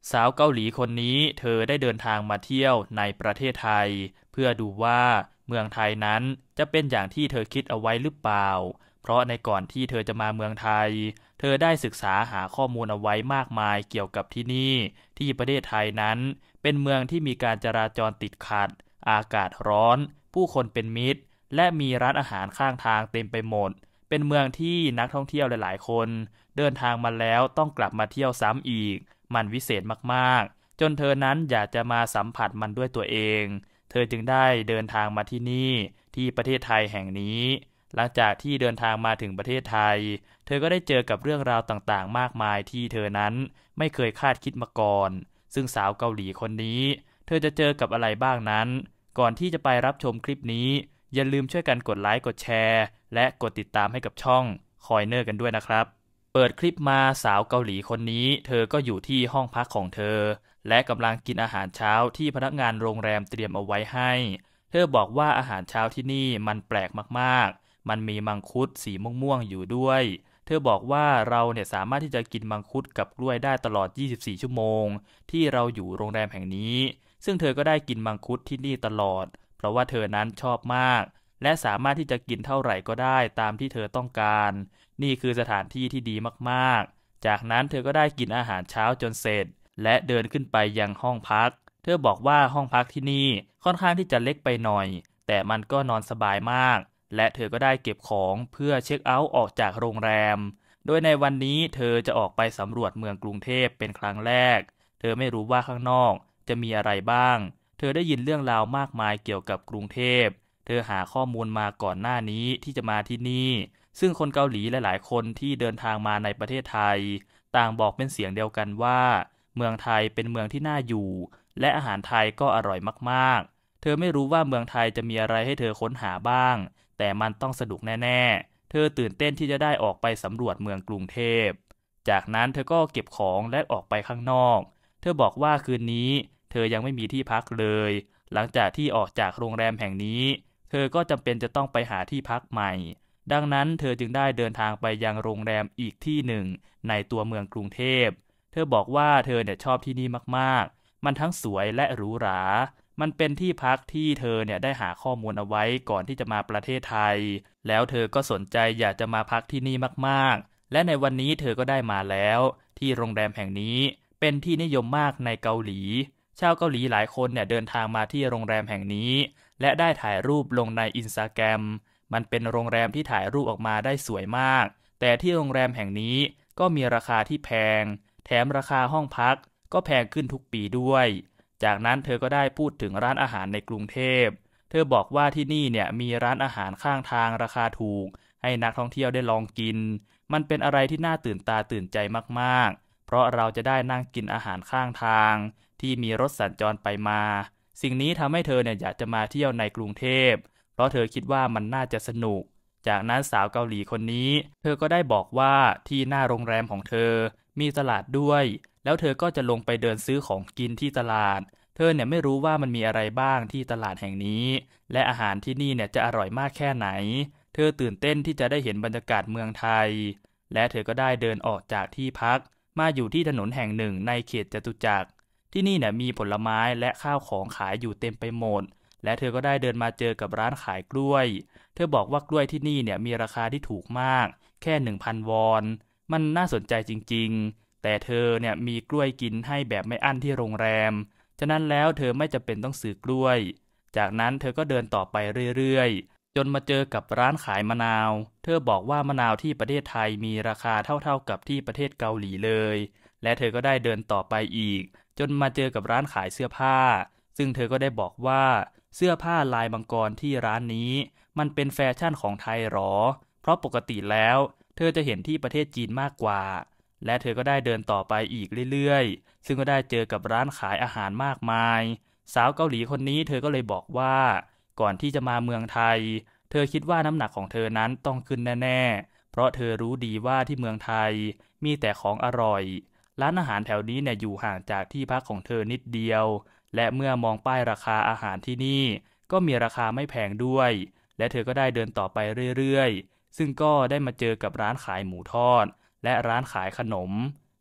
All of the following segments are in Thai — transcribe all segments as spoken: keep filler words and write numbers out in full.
สาวเกาหลีคนนี้เธอได้เดินทางมาเที่ยวในประเทศไทยเพื่อดูว่าเมืองไทยนั้นจะเป็นอย่างที่เธอคิดเอาไว้หรือเปล่าเพราะในก่อนที่เธอจะมาเมืองไทยเธอได้ศึกษาหาข้อมูลเอาไว้มากมายเกี่ยวกับที่นี่ที่ประเทศไทยนั้นเป็นเมืองที่มีการจราจรติดขัดอากาศร้อนผู้คนเป็นมิตรและมีร้านอาหารข้างทางเต็มไปหมดเป็นเมืองที่นักท่องเที่ยวหลายๆคนเดินทางมาแล้วต้องกลับมาเที่ยวซ้ำอีกมันวิเศษมากๆจนเธอนั้นอยากจะมาสัมผัสมันด้วยตัวเองเธอจึงได้เดินทางมาที่นี่ที่ประเทศไทยแห่งนี้หลังจากที่เดินทางมาถึงประเทศไทยเธอก็ได้เจอกับเรื่องราวต่างๆมากมายที่เธอนั้นไม่เคยคาดคิดมาก่อนซึ่งสาวเกาหลีคนนี้เธอจะเจอกับอะไรบ้างนั้นก่อนที่จะไปรับชมคลิปนี้อย่าลืมช่วยกันกดไลค์กดแชร์และกดติดตามให้กับช่องคอยเนอร์กันด้วยนะครับเปิดคลิปมาสาวเกาหลีคนนี้เธอก็อยู่ที่ห้องพักของเธอและกำลังกินอาหารเช้าที่พนักงานโรงแรมเตรียมเอาไว้ให้เธอบอกว่าอาหารเช้าที่นี่มันแปลกมากๆมันมีมังคุดสีม่วงๆอยู่ด้วยเธอบอกว่าเราเนี่ยสามารถที่จะกินมังคุดกับกล้วยได้ตลอดยี่สิบสี่ชั่วโมงที่เราอยู่โรงแรมแห่งนี้ซึ่งเธอก็ได้กินมังคุดที่นี่ตลอดเพราะว่าเธอนั้นชอบมากและสามารถที่จะกินเท่าไหร่ก็ได้ตามที่เธอต้องการนี่คือสถานที่ที่ดีมากๆจากนั้นเธอก็ได้กินอาหารเช้าจนเสร็จและเดินขึ้นไปยังห้องพักเธอบอกว่าห้องพักที่นี่ค่อนข้างที่จะเล็กไปหน่อยแต่มันก็นอนสบายมากและเธอก็ได้เก็บของเพื่อเช็คเอาท์ออกจากโรงแรมโดยในวันนี้เธอจะออกไปสำรวจเมืองกรุงเทพเป็นครั้งแรกเธอไม่รู้ว่าข้างนอกจะมีอะไรบ้างเธอได้ยินเรื่องราวมากมายเกี่ยวกับกรุงเทพเธอหาข้อมูลมาก่อนหน้านี้ที่จะมาที่นี่ซึ่งคนเกาหลีหลายๆคนที่เดินทางมาในประเทศไทยต่างบอกเป็นเสียงเดียวกันว่าเมืองไทยเป็นเมืองที่น่าอยู่และอาหารไทยก็อร่อยมากๆเธอไม่รู้ว่าเมืองไทยจะมีอะไรให้เธอค้นหาบ้างแต่มันต้องสนุกแน่ๆเธอตื่นเต้นที่จะได้ออกไปสำรวจเมืองกรุงเทพจากนั้นเธอก็เก็บของและออกไปข้างนอกเธอบอกว่าคืนนี้เธอยังไม่มีที่พักเลยหลังจากที่ออกจากโรงแรมแห่งนี้เธอก็จำเป็นจะต้องไปหาที่พักใหม่ดังนั้นเธอจึงได้เดินทางไปยังโรงแรมอีกที่หนึ่งในตัวเมืองกรุงเทพเธอบอกว่าเธอเนี่ยชอบที่นี่มากๆมันทั้งสวยและหรูหรามันเป็นที่พักที่เธอเนี่ยได้หาข้อมูลเอาไว้ก่อนที่จะมาประเทศไทยแล้วเธอก็สนใจอยากจะมาพักที่นี่มากๆและในวันนี้เธอก็ได้มาแล้วที่โรงแรมแห่งนี้เป็นที่นิยมมากในเกาหลีชาวเกาหลีหลายคนเนี่ยเดินทางมาที่โรงแรมแห่งนี้และได้ถ่ายรูปลงใน Instagram มันเป็นโรงแรมที่ถ่ายรูปออกมาได้สวยมากแต่ที่โรงแรมแห่งนี้ก็มีราคาที่แพงแถมราคาห้องพักก็แพงขึ้นทุกปีด้วยจากนั้นเธอก็ได้พูดถึงร้านอาหารในกรุงเทพเธอบอกว่าที่นี่เนี่ยมีร้านอาหารข้างทางราคาถูกให้นักท่องเที่ยวได้ลองกินมันเป็นอะไรที่น่าตื่นตาตื่นใจมากๆเพราะเราจะได้นั่งกินอาหารข้างทางที่มีรถสัญจรไปมาสิ่งนี้ทำให้เธอเนี่ยอยากจะมาเที่ยวในกรุงเทพเพราะเธอคิดว่ามันน่าจะสนุกจากนั้นสาวเกาหลีคนนี้เธอก็ได้บอกว่าที่หน้าโรงแรมของเธอมีตลาดด้วยแล้วเธอก็จะลงไปเดินซื้อของกินที่ตลาดเธอเนี่ยไม่รู้ว่ามันมีอะไรบ้างที่ตลาดแห่งนี้และอาหารที่นี่เนี่ยจะอร่อยมากแค่ไหนเธอตื่นเต้นที่จะได้เห็นบรรยากาศเมืองไทยและเธอก็ได้เดินออกจากที่พักมาอยู่ที่ถนนแห่งหนึ่งในเขตจตุจักรที่นี่เนี่ยมีผลไม้และข้าวของขายอยู่เต็มไปหมดและเธอก็ได้เดินมาเจอกับร้านขายกล้วยเธอบอกว่ากล้วยที่นี่เนี่ยมีราคาที่ถูกมากแค่ หนึ่งพัน วอนมันน่าสนใจจริงๆแต่เธอเนี่ยมีกล้วยกินให้แบบไม่อั้นที่โรงแรมฉะนั้นแล้วเธอไม่จำเป็นต้องซื้อกล้วยจากนั้นเธอก็เดินต่อไปเรื่อยๆจนมาเจอกับร้านขายมะนาวเธอบอกว่ามะนาวที่ประเทศไทยมีราคาเท่าๆกับที่ประเทศเกาหลีเลยและเธอก็ได้เดินต่อไปอีกจนมาเจอกับร้านขายเสื้อผ้าซึ่งเธอก็ได้บอกว่าเสื้อผ้าลายมังกรที่ร้านนี้มันเป็นแฟชั่นของไทยหรอเพราะปกติแล้วเธอจะเห็นที่ประเทศจีนมากกว่าและเธอก็ได้เดินต่อไปอีกเรื่อยๆซึ่งก็ได้เจอกับร้านขายอาหารมากมายสาวเกาหลีคนนี้เธอก็เลยบอกว่าก่อนที่จะมาเมืองไทยเธอคิดว่าน้ำหนักของเธอนั้นต้องขึ้นแน่ๆเพราะเธอรู้ดีว่าที่เมืองไทยมีแต่ของอร่อยร้านอาหารแถวนี้เนี่ยอยู่ห่างจากที่พักของเธอนิดเดียวและเมื่อมองป้ายราคาอาหารที่นี่ก็มีราคาไม่แพงด้วยและเธอก็ได้เดินต่อไปเรื่อยๆซึ่งก็ได้มาเจอกับร้านขายหมูทอดและร้านขายขนม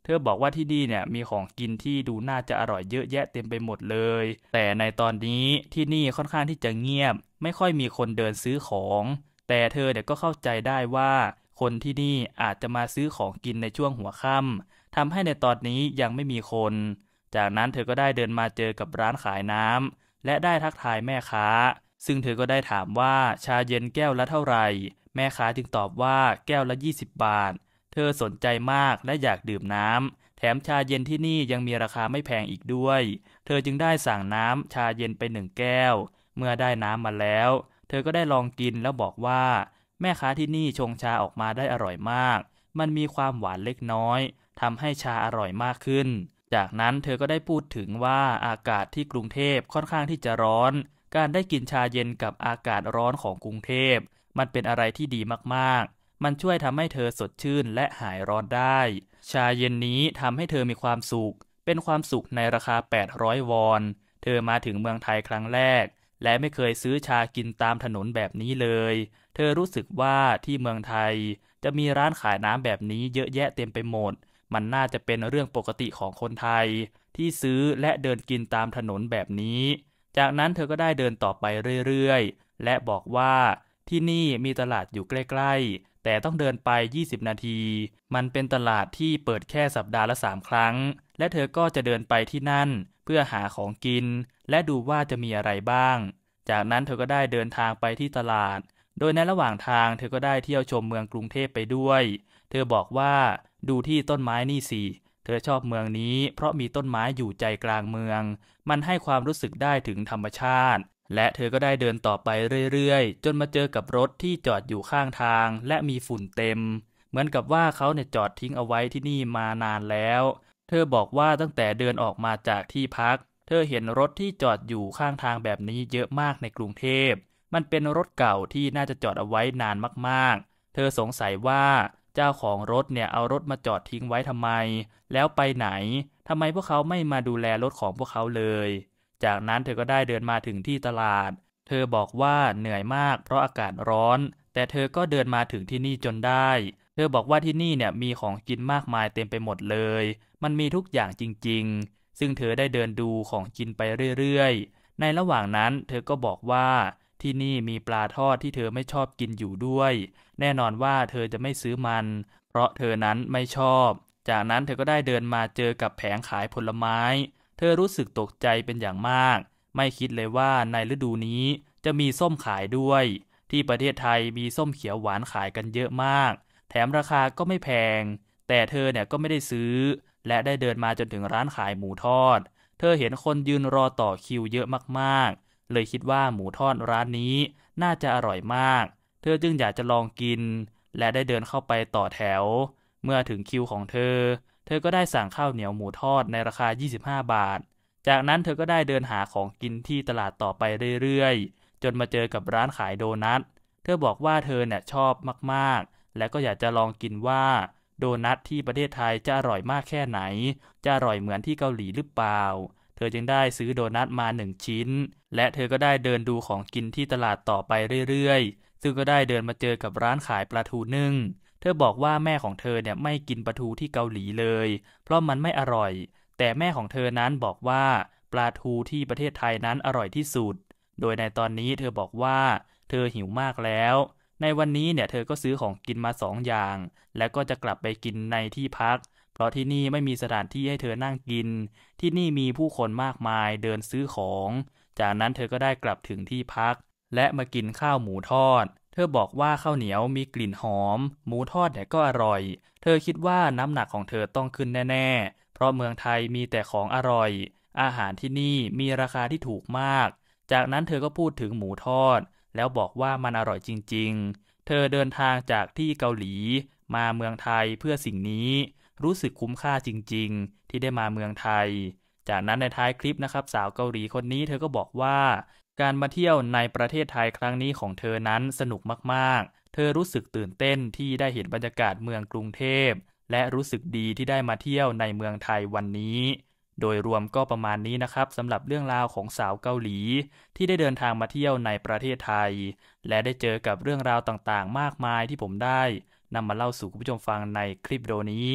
เธอบอกว่าที่นี่เนี่ยมีของกินที่ดูน่าจะอร่อยเยอะแยะเต็มไปหมดเลยแต่ในตอนนี้ที่นี่ค่อนข้างที่จะเงียบไม่ค่อยมีคนเดินซื้อของแต่เธอเนี่ยก็เข้าใจได้ว่าคนที่นี่อาจจะมาซื้อของกินในช่วงหัวค่ำทำให้ในตอนนี้ยังไม่มีคนจากนั้นเธอก็ได้เดินมาเจอกับร้านขายน้ำและได้ทักทายแม่ค้าซึ่งเธอก็ได้ถามว่าชาเย็นแก้วละเท่าไหร่แม่ค้าจึงตอบว่าแก้วละยี่สิบบาทเธอสนใจมากและอยากดื่มน้ำแถมชาเย็นที่นี่ยังมีราคาไม่แพงอีกด้วยเธอจึงได้สั่งน้ำชาเย็นไปหนึ่งแก้วเมื่อได้น้ำมาแล้วเธอก็ได้ลองกินแล้วบอกว่าแม่ค้าที่นี่ชงชาออกมาได้อร่อยมากมันมีความหวานเล็กน้อยทำให้ชาอร่อยมากขึ้นจากนั้นเธอก็ได้พูดถึงว่าอากาศที่กรุงเทพค่อนข้างที่จะร้อนการได้กินชาเย็นกับอากาศร้อนของกรุงเทพมันเป็นอะไรที่ดีมากๆมันช่วยทำให้เธอสดชื่นและหายร้อนได้ชาเย็นนี้ทำให้เธอมีความสุขเป็นความสุขในราคาแปดร้อยวอนเธอมาถึงเมืองไทยครั้งแรกและไม่เคยซื้อชากินตามถนนแบบนี้เลยเธอรู้สึกว่าที่เมืองไทยจะมีร้านขายน้ำแบบนี้เยอะแยะเต็มไปหมดมันน่าจะเป็นเรื่องปกติของคนไทยที่ซื้อและเดินกินตามถนนแบบนี้จากนั้นเธอก็ได้เดินต่อไปเรื่อยๆและบอกว่าที่นี่มีตลาดอยู่ใกล้ๆแต่ต้องเดินไปยี่สิบนาทีมันเป็นตลาดที่เปิดแค่สัปดาห์ละสามครั้งและเธอก็จะเดินไปที่นั่นเพื่อหาของกินและดูว่าจะมีอะไรบ้างจากนั้นเธอก็ได้เดินทางไปที่ตลาดโดยในระหว่างทางเธอก็ได้เที่ยวชมเมืองกรุงเทพไปด้วยเธอบอกว่าดูที่ต้นไม้นี่สิเธอชอบเมืองนี้เพราะมีต้นไม้อยู่ใจกลางเมืองมันให้ความรู้สึกได้ถึงธรรมชาติและเธอก็ได้เดินต่อไปเรื่อยๆจนมาเจอกับรถที่จอดอยู่ข้างทางและมีฝุ่นเต็มเหมือนกับว่าเขาเนี่ยจอดทิ้งเอาไว้ที่นี่มานานแล้วเธอบอกว่าตั้งแต่เดินออกมาจากที่พักเธอเห็นรถที่จอดอยู่ข้างทางแบบนี้เยอะมากในกรุงเทพมันเป็นรถเก่าที่น่าจะจอดเอาไว้นานมากๆเธอสงสัยว่าเจ้าของรถเนี่ยเอารถมาจอดทิ้งไว้ทำไมแล้วไปไหนทำไมพวกเขาไม่มาดูแลรถของพวกเขาเลยจากนั้นเธอก็ได้เดินมาถึงที่ตลาดเธอบอกว่าเหนื่อยมากเพราะอากาศร้อนแต่เธอก็เดินมาถึงที่นี่จนได้เธอบอกว่าที่นี่เนี่ยมีของกินมากมายเต็มไปหมดเลยมันมีทุกอย่างจริงๆซึ่งเธอได้เดินดูของกินไปเรื่อยๆในระหว่างนั้นเธอก็บอกว่าที่นี่มีปลาทอดที่เธอไม่ชอบกินอยู่ด้วยแน่นอนว่าเธอจะไม่ซื้อมันเพราะเธอนั้นไม่ชอบจากนั้นเธอก็ได้เดินมาเจอกับแผงขายผลไม้เธอรู้สึกตกใจเป็นอย่างมากไม่คิดเลยว่าในฤดูนี้จะมีส้มขายด้วยที่ประเทศไทยมีส้มเขียวหวานขายกันเยอะมากแถมราคาก็ไม่แพงแต่เธอเนี่ยก็ไม่ได้ซื้อและได้เดินมาจนถึงร้านขายหมูทอดเธอเห็นคนยืนรอต่อคิวเยอะมากๆเลยคิดว่าหมูทอดร้านนี้น่าจะอร่อยมากเธอจึงอยากจะลองกินและได้เดินเข้าไปต่อแถวเมื่อถึงคิวของเธอเธอก็ได้สั่งข้าวเหนียวหมูทอดในราคายี่สิบห้าบาทจากนั้นเธอก็ได้เดินหาของกินที่ตลาดต่อไปเรื่อยๆจนมาเจอกับร้านขายโดนัทเธอบอกว่าเธอเนี่ยชอบมากๆและก็อยากจะลองกินว่าโดนัทที่ประเทศไทยจะอร่อยมากแค่ไหนจะอร่อยเหมือนที่เกาหลีหรือเปล่าเธอจึงได้ซื้อโดนัทมาหนึ่งชิ้นและเธอก็ได้เดินดูของกินที่ตลาดต่อไปเรื่อยๆซึ่งก็ได้เดินมาเจอกับร้านขายปลาทูนึ่งเธอบอกว่าแม่ของเธอเนี่ยไม่กินปลาทูที่เกาหลีเลยเพราะมันไม่อร่อยแต่แม่ของเธอนั้นบอกว่าปลาทูที่ประเทศไทยนั้นอร่อยที่สุดโดยในตอนนี้เธอบอกว่าเธอหิวมากแล้วในวันนี้เนี่ยเธอก็ซื้อของกินมาสองอย่างแล้วก็จะกลับไปกินในที่พักเพราะที่นี่ไม่มีสถานที่ให้เธอนั่งกินที่นี่มีผู้คนมากมายเดินซื้อของจากนั้นเธอก็ได้กลับถึงที่พักและมากินข้าวหมูทอดเธอบอกว่าข้าวเหนียวมีกลิ่นหอมหมูทอดเนี่ยก็อร่อยเธอคิดว่าน้ำหนักของเธอต้องขึ้นแน่ๆเพราะเมืองไทยมีแต่ของอร่อยอาหารที่นี่มีราคาที่ถูกมากจากนั้นเธอก็พูดถึงหมูทอดแล้วบอกว่ามันอร่อยจริงๆเธอเดินทางจากที่เกาหลีมาเมืองไทยเพื่อสิ่งนี้รู้สึกคุ้มค่าจริงๆที่ได้มาเมืองไทยจากนั้นในท้ายคลิปนะครับสาวเกาหลีคนนี้เธอก็บอกว่าการมาเที่ยวในประเทศไทยครั้งนี้ของเธอนั้นสนุกมากๆเธอรู้สึกตื่นเต้นที่ได้เห็นบรรยากาศเมืองกรุงเทพและรู้สึกดีที่ได้มาเที่ยวในเมืองไทยวันนี้โดยรวมก็ประมาณนี้นะครับสำหรับเรื่องราวของสาวเกาหลีที่ได้เดินทางมาเที่ยวในประเทศไทยและได้เจอกับเรื่องราวต่างๆมากมายที่ผมได้นำมาเล่าสู่คุณผู้ชมฟังในคลิปวิดีโอนี้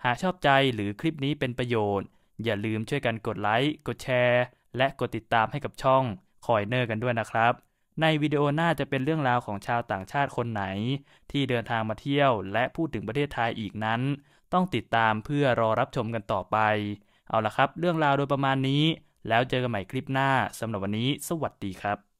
หากชอบใจหรือคลิปนี้เป็นประโยชน์อย่าลืมช่วยกันกดไลค์กดแชร์และกดติดตามให้กับช่องคอยเนอร์กันด้วยนะครับในวิดีโอหน้าจะเป็นเรื่องราวของชาวต่างชาติคนไหนที่เดินทางมาเที่ยวและพูดถึงประเทศไทยอีกนั้นต้องติดตามเพื่อรอรับชมกันต่อไปเอาล่ะครับเรื่องราวโดยประมาณนี้แล้วเจอกันใหม่คลิปหน้าสำหรับวันนี้สวัสดีครับ